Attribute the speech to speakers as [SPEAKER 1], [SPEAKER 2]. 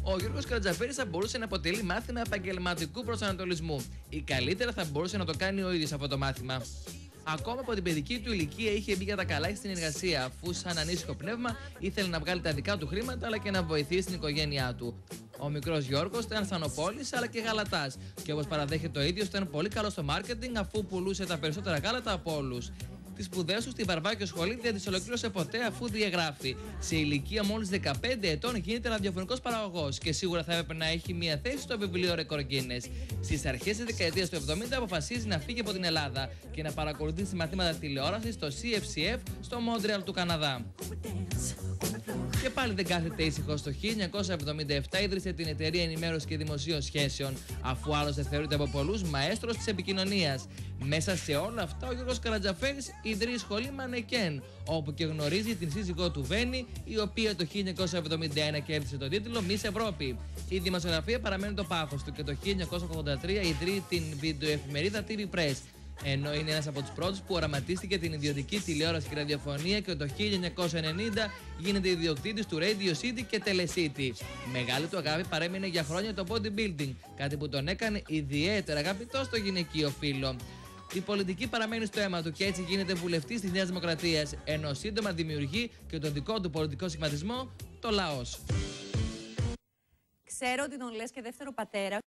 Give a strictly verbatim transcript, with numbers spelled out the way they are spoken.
[SPEAKER 1] Ο Γιώργος Καρατζαφέρης θα μπορούσε να αποτελεί μάθημα επαγγελματικού προσανατολισμού, ή καλύτερα θα μπορούσε να το κάνει ο ίδιος αυτό το μάθημα. Ακόμα από την παιδική του ηλικία είχε μπει για τα καλά στην εργασία, αφού σαν ανήσυχο πνεύμα ήθελε να βγάλει τα δικά του χρήματα αλλά και να βοηθήσει την οικογένειά του. Ο μικρός Γιώργος ήταν Θανοπόλης αλλά και γαλατάς, και όπως παραδέχεται ο ίδιος, ήταν πολύ καλό στο μάρκετινγκ αφού πουλούσε τα περισσότερα γάλατα από όλους. Τις σπουδές του στη Βαρβάκιο σχολή δεν τις ολοκλήρωσε ποτέ, αφού διαγράφει. Σε ηλικία μόλις δεκαπέντε ετών γίνεται ραδιοφωνικός παραγωγός και σίγουρα θα έπρεπε να έχει μια θέση στο βιβλίο Ρεκόρ Γκίνες. Στις αρχές της δεκαετίας του εβδομήντα αποφασίζει να φύγει από την Ελλάδα και να παρακολουθήσει μαθήματα τηλεόρασης στο σι εφ σι εφ στο Μόντρεαλ του Καναδά. Και πάλι δεν κάθεται ήσυχο. Το χίλια εννιακόσια εβδομήντα επτά ίδρυσε την Εταιρεία Ενημέρωσης και Δημοσίων Σχέσεων, αφού άλλωστε θεωρείται από πολλούς μαέστρος της επικοινωνίας. Μέσα σε όλα αυτά, ο Γιώργος Καρατζαφέρης ιδρύει σχολή Μανεκέν, όπου και γνωρίζει την σύζυγό του Βένη, η οποία το χίλια εννιακόσια εβδομήντα ένα κέρδισε τον τίτλο Miss Ευρώπη. Η δημοσιογραφία παραμένει το πάθος του και το χίλια εννιακόσια ογδόντα τρία ιδρύει την βιντεοεφημερίδα τι βι Press, ενώ είναι ένας από τους πρώτους που οραματίστηκε την ιδιωτική τηλεόραση και ραδιοφωνία, και το χίλια εννιακόσια ενενήντα γίνεται ιδιοκτήτης του Radio City και Telecity. Μεγάλη του αγάπη παρέμεινε για χρόνια το bodybuilding, κάτι που τον έκανε ιδιαίτερα αγαπητό στο γυναικείο φύλο. Η πολιτική παραμένει στο αίμα του και έτσι γίνεται βουλευτής της Νέας Δημοκρατίας, ενώ σύντομα δημιουργεί και τον δικό του πολιτικό σχηματισμό, το Λαός.
[SPEAKER 2] Ξέρω ότι τον λες και δεύτερο πατέρα.